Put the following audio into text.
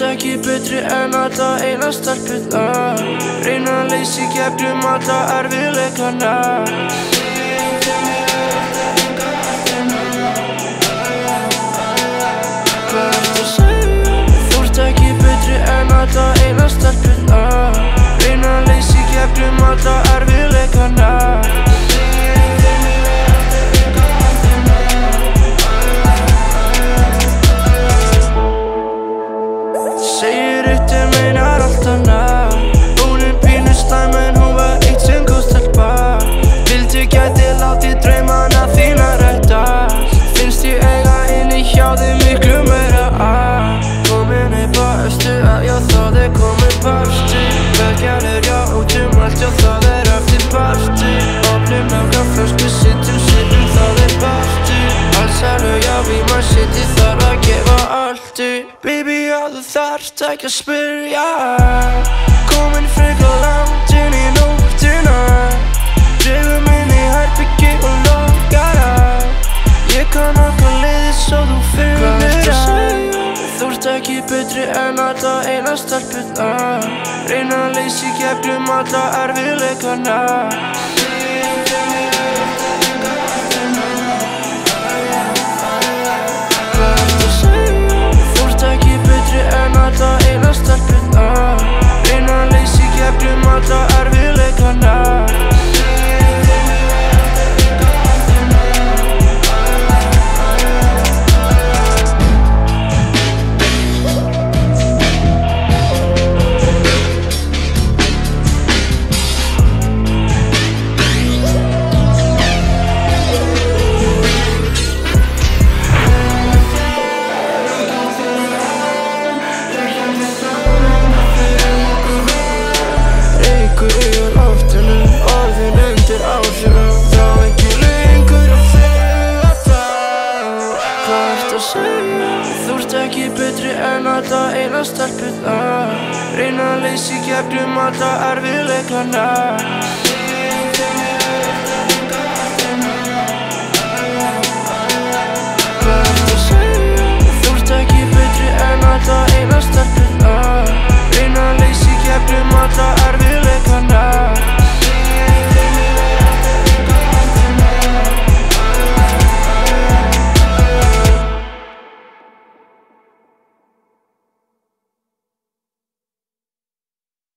ekki betri en alla eina stelpuna. Reyna að leysa í gegnum alla erfiðleikana. Hvað ertu að segja? Þú ert ekki betri en alla eina stelpuna. Reyna að leysa í gegnum alla erfiðleikana. Segir eitt en meinar allt annað. Hún pínu slæm en hún var eitt sem góð stelpa. Vildu gæti látið draumana þína rætast. Finnst ég eiga inni hjá þig miklu meira að. Komin upp á östu að já það komin partí. Vekjarir já út allt já það eftir partí. Opnum langa flösku sittum það partí. Allsælu já við maður sitti þar að gefa allt í. Baby já þú þarft ekki að spyrja. Komin frekar langt inn í nóttina. Dreifum inn í herbyggi og lokar að. Ég kann okkar leiðir svo þú finnir að. Þú ert ekki betri en alla eina stelpuna. Reyna að leysa í gegnum alla erfiðleikana. Hvað ertu að segja? Þú ert ekki betri en alla eina stelpuna. Reyna að leysa í gegnum alla erfiðleikana. Þú ert ekki betri en alla eina stelpuna. Reyna að leysa í gegnum alla erfiðleikana.